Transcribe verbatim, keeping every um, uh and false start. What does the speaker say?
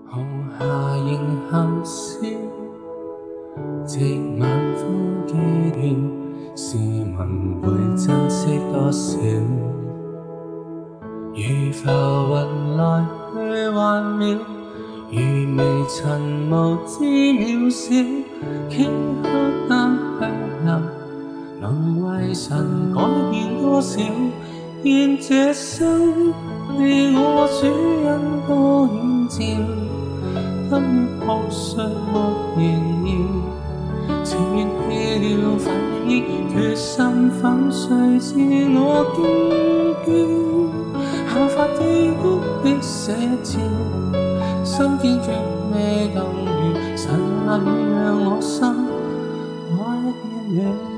紅霞仍含笑，夕晚風紀念，試問會珍惜多少？如浮雲來去幻渺，如微塵無知渺小，頃刻間去留，能為神改變多少？願這生被我主恩多顯照，得於破碎沒炫耀，情願棄了憤意，決心粉碎自我堅驕，效法基督的寫照，心堅決未動搖，神能讓我心改變了。